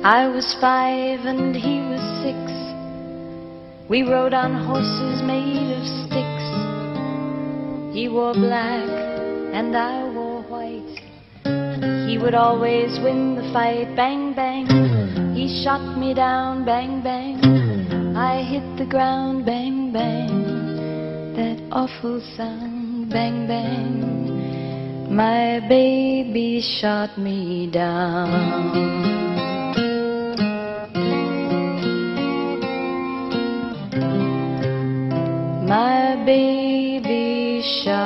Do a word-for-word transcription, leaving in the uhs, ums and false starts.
I was five and he was six. We rode on horses made of sticks. He wore black and I wore white. He would always win the fight. Bang, bang, he shot me down. Bang, bang, I hit the ground. Bang, bang, that awful sound. Bang, bang, my baby shot me down. My baby shot